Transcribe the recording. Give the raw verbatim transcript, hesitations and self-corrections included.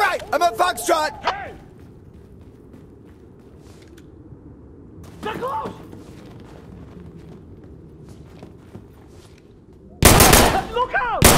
right! I'm at Foxtrot! Hey! They're close! Look out!